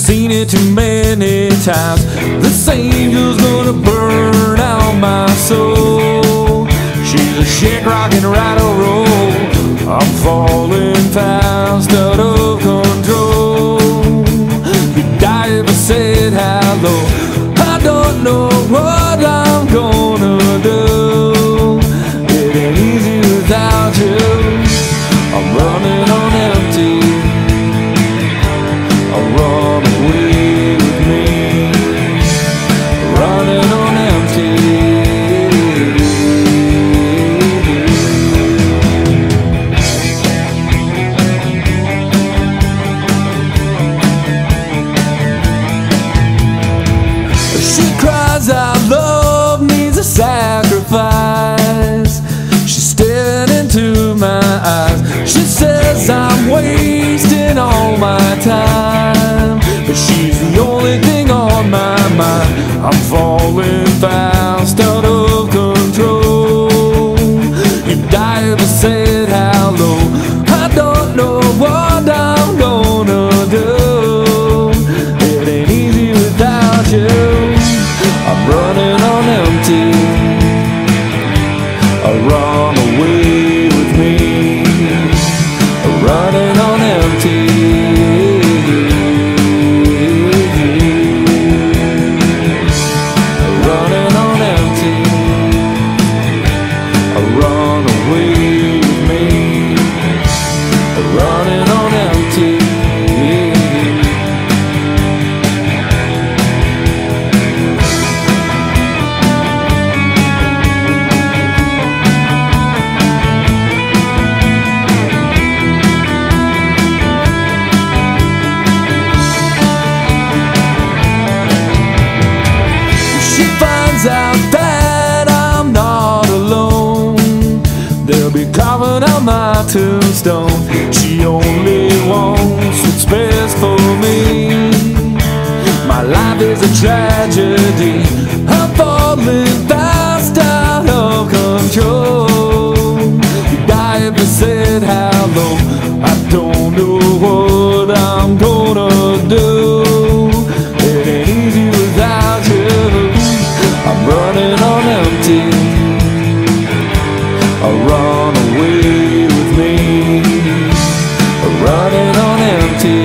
seen it too many times. This angel's gonna burn out my soul. She's a shake, rock, and rattle roll. I'm falling fast, out of control. You'd die if I said hello. I don't know what I'm gonna do. It ain't easy without you. I'm running on empty. I'll run away with me. Running on empty. She cries out, love needs a sacrifice. She's staring into my eyes. She says I'm wasting all my time, but she's the only thing on my mind. I'm falling fast, out of control. You'd die if I said hello. I don't know what I'm gonna do. It ain't easy without you. I'm running on empty. Run away with me. Running on empty. Running on empty. Run away with me. Running on empty. Out that I'm not alone. They'll be carving out my tombstone. She only wants what's best for me. My life is a tragedy. I'm falling fast, out of control. You die if I said hello. I don't know what I'm gonna do. It ain't easy without you. I'm running on empty. Run away with me. Running on empty.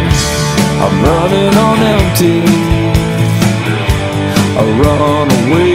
I'm running on empty. Run away.